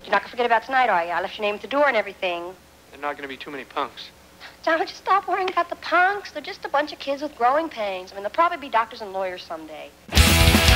You're not going to forget about tonight, are you? I left your name at the door and everything. There are not going to be too many punks. John, would you stop worrying about the punks? They're just a bunch of kids with growing pains. I mean, they'll probably be doctors and lawyers someday.